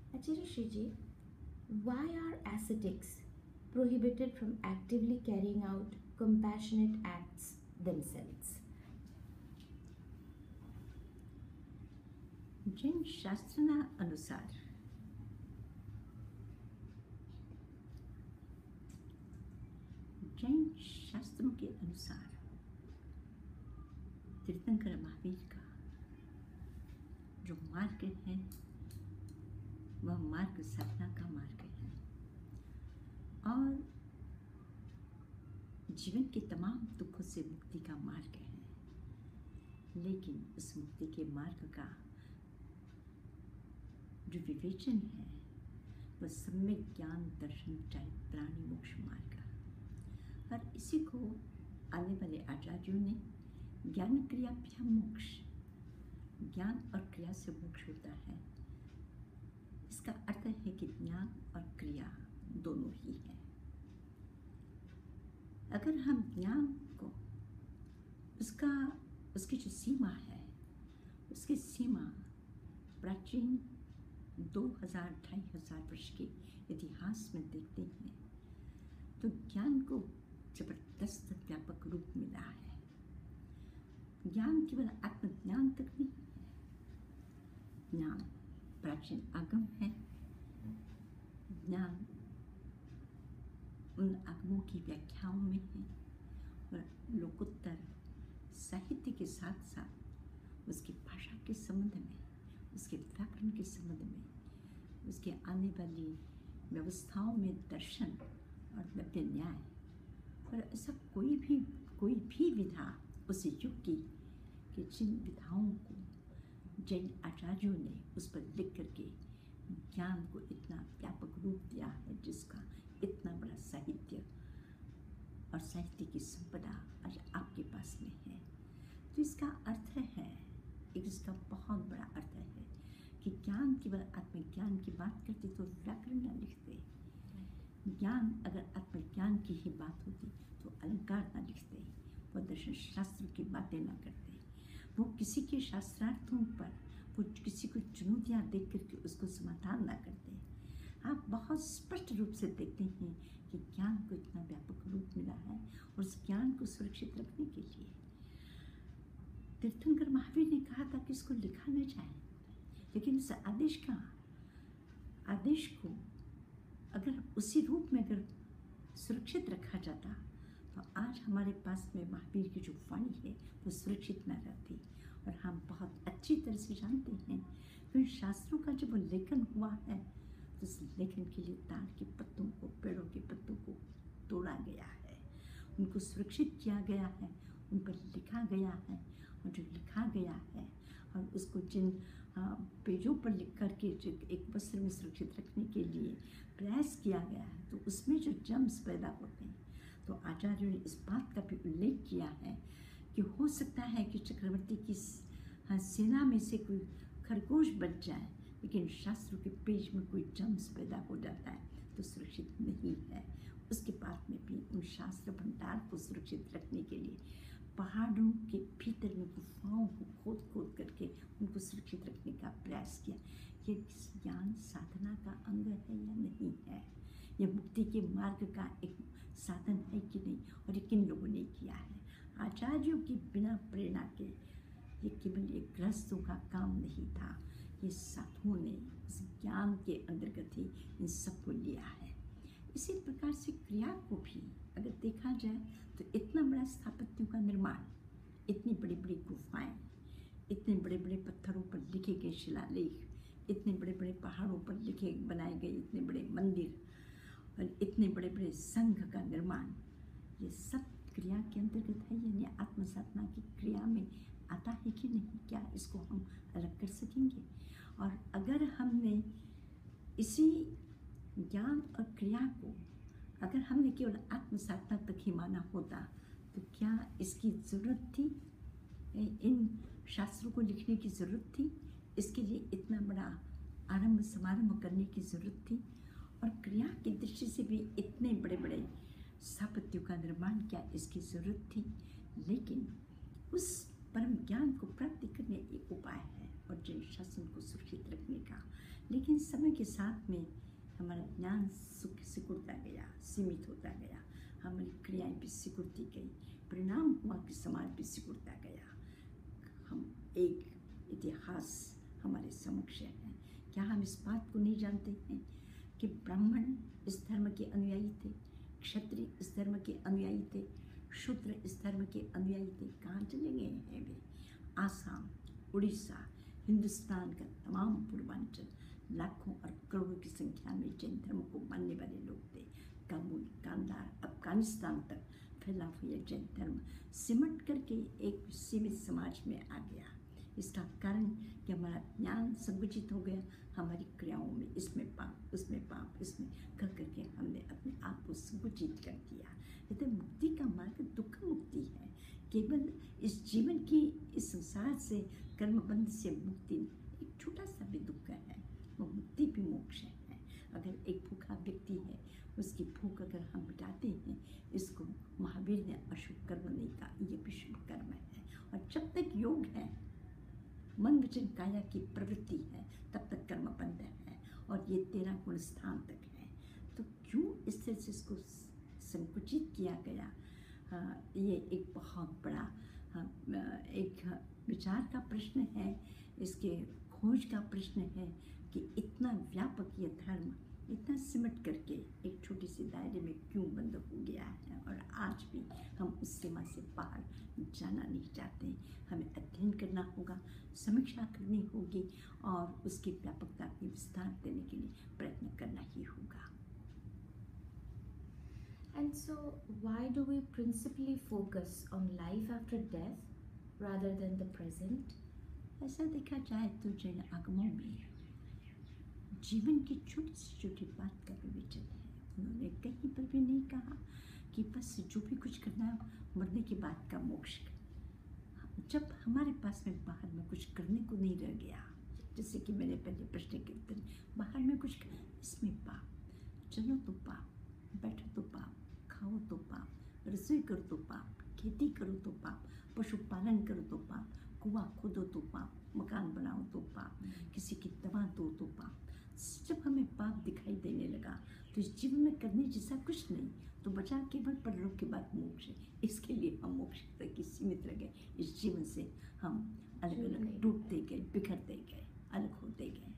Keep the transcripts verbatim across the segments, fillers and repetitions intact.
Achira Shiji, why are ascetics prohibited from actively carrying out compassionate acts themselves? Jain शास्त्रना अनुसार जैन शास्त्रों के अनुसार तीर्थंकर महावीर का जो मार्ग है वह मार्ग साधना का मार्ग है और जीवन के तमाम दुखों से मुक्ति का मार्ग है। लेकिन उस मुक्ति के मार्ग का जो विवेचन है वह सम्यक ज्ञान दर्शन चाहे प्राणी मोक्ष मार्ग है। और इसी को आने वाले आचार्यों ने ज्ञान क्रिया भ्याम मोक्ष, ज्ञान और क्रिया से मोक्ष होता है। इसका अर्थ है कि ज्ञान और क्रिया दोनों ही है। अगर हम ज्ञान को उसका उसकी जो सीमा है उसकी सीमा प्राचीन दो हजार ढाई हजार वर्ष के इतिहास में देखते हैं तो ज्ञान को जबरदस्त व्यापक रूप मिला है। ज्ञान केवल आत्मज्ञान तक नहीं है, ज्ञान प्राचीन आगम है। ज्ञान उन आगमों की व्याख्याओं में है और लोकोत्तर साहित्य के साथ साथ उसकी भाषा के संबंध में, उसके व्याकरण के संबंध में, उसके आने वाली व्यवस्थाओं में दर्शन और नव्य न्याय और ऐसा कोई भी कोई भी विधा उस युग की कि जिन विधाओं को जैन आचार्यों ने उस पर लिख करके ज्ञान को इतना व्यापक रूप दिया है, जिसका इतना बड़ा साहित्य और साहित्य की संपदा आज आपके पास में है। तो इसका अर्थ है, एक इसका बहुत बड़ा अर्थ है कि ज्ञान केवल आत्मज्ञान की बात करते तो व्याकरण न लिखते। ज्ञान अगर आत्मज्ञान की ही बात होती तो अलंकार न लिखते, वो दर्शन शास्त्र की बातें न करते, वो किसी के शास्त्रार्थों पर वो किसी को चुनौतियाँ देख करके उसको समाधान न करते। आप बहुत स्पष्ट रूप से देखते हैं कि ज्ञान को इतना व्यापक रूप मिला है और उस ज्ञान को सुरक्षित रखने के लिए तीर्थंकर महावीर ने कहा था कि इसको लिखा न जाए, लेकिन इस आदेश का आदेश को अगर उसी रूप में अगर सुरक्षित रखा जाता तो आज हमारे पास में महावीर की जो वाणी है वो सुरक्षित न रहती। और हम बहुत अच्छी तरह से जानते हैं कि शास्त्रों का जब लेखन हुआ है तो उस लेखन के लिए ताड़ के पत्तों को, पेड़ों के पत्तों को तोड़ा गया है, उनको सुरक्षित किया गया है, उन पर लिखा गया है। और जो लिखा गया है और उसको जिन पेजों पर लिख करके जो एक वस्त्र में सुरक्षित रखने के लिए प्रयास किया गया है तो उसमें जो जम्स पैदा होते हैं, तो आचार्यों ने इस बात का भी उल्लेख किया है कि हो सकता है कि चक्रवर्ती की सेना में से कोई खरगोश बच जाए, लेकिन शास्त्रों के पेज में कोई जम्स पैदा हो जाता है तो सुरक्षित नहीं है। उसके बाद में भी उन शास्त्र भंडार को सुरक्षित रखने के लिए पहाड़ों के भीतर में गुफाओं को खोद खोद करके उनको सुरक्षित रखने का प्रयास किया। ये ज्ञान साधना का अंग है या नहीं है, यह मुक्ति के मार्ग का एक साधन है कि नहीं, और ये किन लोगों ने किया है। आचार्यों की बिना प्रेरणा के ये केवल एक गृहस्थों का काम नहीं था, ये साधुओं ने इस ज्ञान के अंतर्गत ही इन सबको लिया है। इसी प्रकार से क्रिया को भी अगर देखा जाए तो इतना बड़ा स्थापत्यों का निर्माण, इतनी बड़ी बड़ी गुफाएं, इतने बड़े बड़े पत्थरों पर लिखे गए शिलालेख, इतने बड़े बड़े पहाड़ों पर लिखे बनाए गए इतने बड़े मंदिर और इतने बड़े बड़े संघ का निर्माण, ये सब क्रिया के अंतर्गत है, यानी आत्म साधना की क्रिया में आता है कि नहीं, क्या इसको हम अलग कर सकेंगे। और अगर हमने इसी ज्ञान और क्रिया को अगर हमने केवल आत्म साधना तक ही माना होता तो क्या इसकी ज़रूरत थी, इन शास्त्रों को लिखने की ज़रूरत थी, इसके लिए इतना बड़ा आरंभ समारंभ करने की ज़रूरत थी। और क्रिया की दृष्टि से भी इतने बड़े बड़े स्थापत्यों का निर्माण, क्या इसकी ज़रूरत थी। लेकिन उस परम ज्ञान को प्राप्त करने एक उपाय है और जैन शासन को सुरक्षित रखने का लेकिन समय के साथ में हमारा ज्ञान सुख सिकुड़ता गया, सीमित होता गया, हमारी क्रियाएं भी सिकुड़ती गई, परिणाम हुआ कि समाज भी सिकुड़ता गया। हम एक इतिहास हमारे समक्ष है। क्या हम इस बात को नहीं जानते हैं कि ब्राह्मण इस धर्म के अनुयायी थे, क्षत्रिय इस धर्म के अनुयायी थे, शूद्र इस धर्म के अनुयायी थे? कहाँ चले गए हैं वे? आसाम, उड़ीसा, हिंदुस्तान का तमाम पूर्वांचल, लाखों और करोड़ों की संख्या में जैन धर्म को मानने वाले लोग थे। काबुल, कांदार, अफगानिस्तान तक फैला हुआ जैन धर्म सिमट करके एक सीमित समाज में आ गया। इसका कारण कि हमारा ज्ञान संकुचित हो गया, हमारी क्रियाओं में इसमें पाप, उसमें पाप, इसमें कर करके हमने अपने आप को संकुचित कर दिया। यदि मुक्ति का मार्ग दुख मुक्ति है, केवल इस जीवन की, इस संसार से, कर्मबंध से मुक्ति, एक छोटा सा भी दुख है, वो मुक्ति भी मोक्ष है। अगर एक भूखा व्यक्ति है, उसकी भूख अगर हम मिटाते हैं, इसको महावीर ने अशुभ कर्म नहीं कहा, ये भी शुभ कर्म है। और जब तक योग है, मन वचन काया की प्रवृत्ति है, तब तक कर्म बंध है और ये तेरह गुण स्थान तक है। तो क्यों इस तरह से इसको संकुचित किया गया? आ, ये एक बहुत बड़ा आ, एक विचार का प्रश्न है, इसके खोज का प्रश्न है कि इतना व्यापक ये धर्म इतना सिमट करके एक छोटी सी दायरे में क्यों बंद हो गया है। और आज भी हम उस सीमा से बाहर जाना नहीं चाहते। हमें अध्ययन करना होगा, समीक्षा करनी होगी और उसकी व्यापकता की विस्तार देने के लिए प्रयत्न करना ही होगा। And so, why do we principally focus on life after death rather than the present? ऐसा देखा जाए तो जैन आगमों में जीवन की छोटी से छोटी बात का विवेचन है। उन्होंने कहीं पर भी नहीं कहा कि बस जो भी कुछ करना है मरने के बाद का मोक्ष। जब हमारे पास में बाहर में कुछ करने को नहीं रह गया, जैसे कि मैंने पहले प्रश्न के उत्तर, बाहर में कुछ कर, इसमें पाप, चलो तो पाप, बैठो तो पाप, खाओ तो पाप, रसोई करो तो पाप, खेती करो तो पाप, पशुपालन करो तो पाप, कुआं खोदो तो पाप, मकान बनाओ तो पाप, किसी की दवा दो तो पाप। जब हमें पाप दिखाई देने लगा तो इस जीवन में करने जैसा कुछ नहीं, तो बचा केवल परलोक के बाद मोक्ष है। इसके लिए हम मोक्ष तक ही सीमित रह गए। इस जीवन से हम अलग अलग टूटते गए, बिखरते गए, अलग होते गए।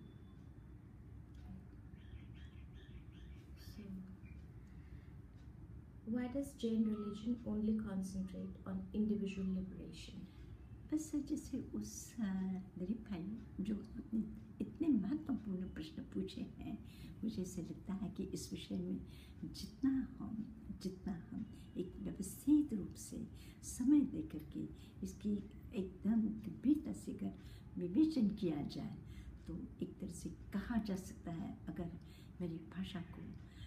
Why does Jain religion only concentrate on individual liberation? बस जैसे उस दिलीप भाई जो अपने इतने महत्वपूर्ण प्रश्न पूछे हैं, मुझे ऐसे लगता है कि इस विषय में जितना हम जितना हम एक व्यवस्थित रूप से समय दे करके इसकी एकदम गंभीरता से अगर विवेचन किया जाए तो एक तरह से कहा जा सकता है, अगर मेरी भाषा को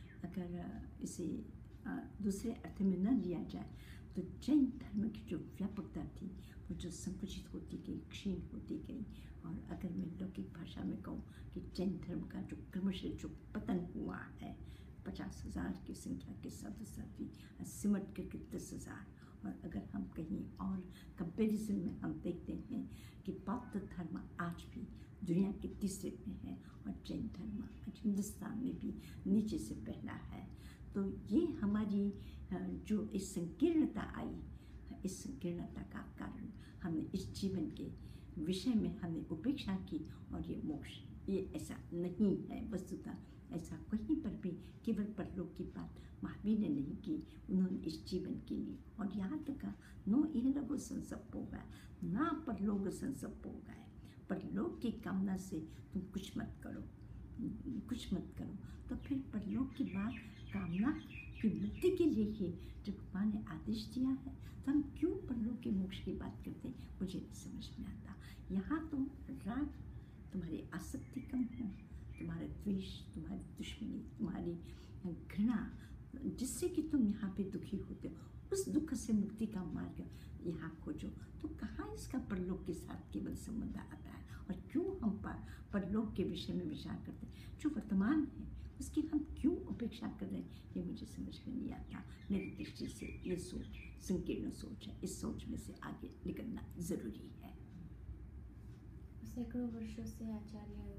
अगर इसे दूसरे अर्थ में न लिया जाए तो जैन धर्म की जो व्यापकता थी वो जो संकुचित होती गई, क्षीण होती गई। और अगर मैं लौकिक भाषा में कहूँ कि जैन धर्म का जो क्रमशः जो पतन हुआ है, पचास हजार की संख्या के साथ साथ भी सिमट करके दस हजार। और अगर हम कहीं और कंपैरिजन में हम देखते हैं कि बौद्ध धर्म आज भी दुनिया के तीसरे में है और जैन धर्म आज हिंदुस्तान में भी नीचे से पहला है। तो ये हमारी जो इस संकीर्णता आई, इस संकीर्णता का कारण हमने इस जीवन के विषय में हमने उपेक्षा की और ये मोक्ष, ये ऐसा नहीं है। वस्तुतः ऐसा कहीं पर भी केवल परलोक की बात महावीर ने नहीं की, उन्होंने इस जीवन के लिए। और यहाँ तक का नो इहलोक संसप्प होगा, ना परलोक संसप्प होगा। परलोक की कामना से तुम कुछ मत करो, कुछ मत करो। तो फिर परलोक की बात कामना की मुक्ति के लिए ही जब भगवान ने आदेश दिया है तो हम क्यों परलोक के मोक्ष की बात करते हैं, मुझे नहीं समझ में आता। यहाँ तो राग, तुम्हारी आसक्ति कम हो, तुम्हारा द्वेष, तुम्हारी दुश्मनी, तुम्हारी घृणा, जिससे कि तुम यहाँ पे दुखी होते हो, उस दुख से मुक्ति का मार्ग यहाँ खोजो। तो कहाँ इसका परलोक के साथ केवल संबंध आता है? और क्यों हम पर परलोक के विषय में विचार करते हैं? जो वर्तमान है उसकी हम क्यों उपेक्षा कर रहे हैं, ये मुझे समझ में नहीं आता। मेरी दृष्टि से ये सोच संकीर्ण सोच है, इस सोच में से आगे निकलना जरूरी है। सैकड़ों वर्षों से आचार्य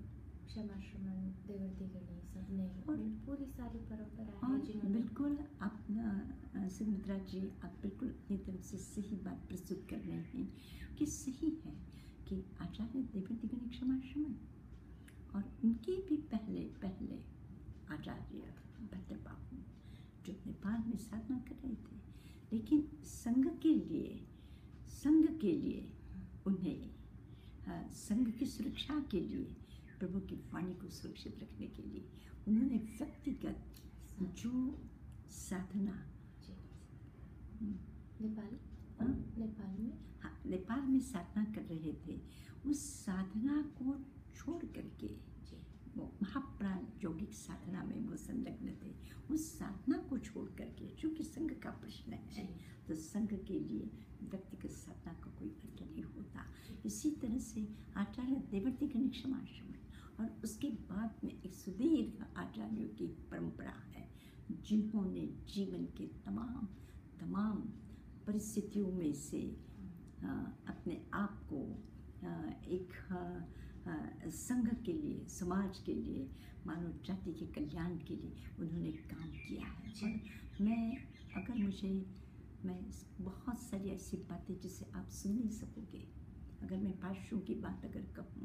क्षमा श्रमण देवर्ती गणी सबने और- पूरी सारी परंपरा है और जिन्होंने बिल्कुल अपना सुमित्रा जी, आप बिल्कुल अपनी तरफ से सही बात प्रस्तुत कर रहे हैं कि सही है कि आचार्य देवर्ती गणी क्षमा श्रमण और उनके भी पहले पहले आचार्य भट्टबाहु जो नेपाल में साधना कर रहे थे, लेकिन संघ के लिए संघ के लिए उन्हें अ, संघ की सुरक्षा के लिए, प्रभु की वाणी को सुरक्षित रखने के लिए उन्होंने व्यक्तिगत जो साधना जी। हम्म, नेपाल हाँ? नेपाल में हाँ, नेपाल में साधना कर रहे थे, उस साधना को छोड़ करके जी वो महाप्राण यौगिक साधना में वो संलग्न थे, उस साधना को छोड़ करके, चूँकि संघ का प्रश्न है तो संघ के लिए व्यक्तिगत साधना का कोई अर्थ नहीं होता। इसी तरह से आचार्य देवर्ती गणी क्षमा श्रमण और उसके बाद में एक सुदीर्घ आचार्यों की परंपरा है जिन्होंने जीवन के तमाम तमाम परिस्थितियों में से अ, अपने आप को अ, एक अ, अ, संघ के लिए, समाज के लिए, मानव जाति के कल्याण के लिए उन्होंने काम किया है। और मैं अगर मुझे मैं बहुत सारी ऐसी बातें जिसे आप सुन नहीं सकोगे, अगर मैं पार्श्वों की बात अगर कहूँ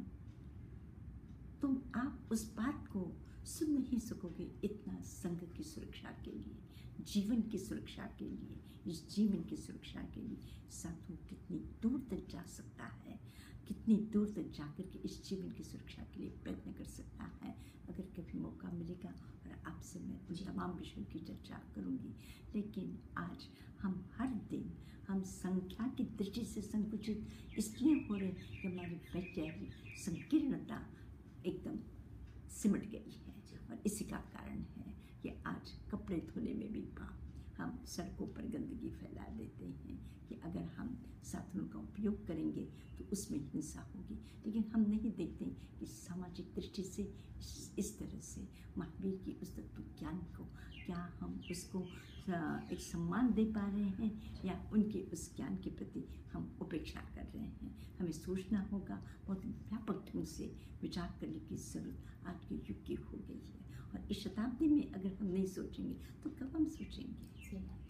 तो आप उस बात को सुन नहीं सकोगे। इतना संघ की सुरक्षा के लिए, जीवन की सुरक्षा के लिए, इस जीवन की सुरक्षा के लिए साधु कितनी दूर तक जा सकता है, कितनी दूर तक जाकर के इस जीवन की सुरक्षा के लिए प्रयत्न कर सकता है। अगर कभी मौका मिलेगा और आपसे मैं उन तमाम विषयों की चर्चा करूंगी, लेकिन आज हम हर दिन हम संख्या की दृष्टि से संकुचित इसलिए हो रहे कि हमारी वैचारिक संकीर्णता एकदम सिमट गई है। और इसी का कारण है कि आज कपड़े धोने में भी पाप हम सड़कों पर गंदगी फैला देते हैं कि अगर हम साधनों का उपयोग करेंगे तो उसमें हिंसा होगी, लेकिन हम नहीं देखते कि सामाजिक दृष्टि से इस, इस तरह से महावीर की उस तत्व ज्ञान को क्या हम उसको एक सम्मान दे पा रहे हैं या उनके उस ज्ञान के प्रति हम उपेक्षा कर रहे हैं। हमें सोचना होगा, बहुत व्यापक ढंग से विचार करने की जरूरत आज के युग की हो गई है। और इस शताब्दी में अगर हम नहीं सोचेंगे तो कब हम सोचेंगे।